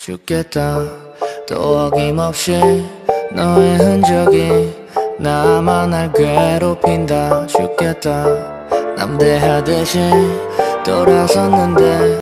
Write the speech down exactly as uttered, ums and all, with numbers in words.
죽겠다. 또 어김없이 너의 흔적이 나만 날 괴롭힌다. 죽겠다. 남대하듯이 돌아섰는데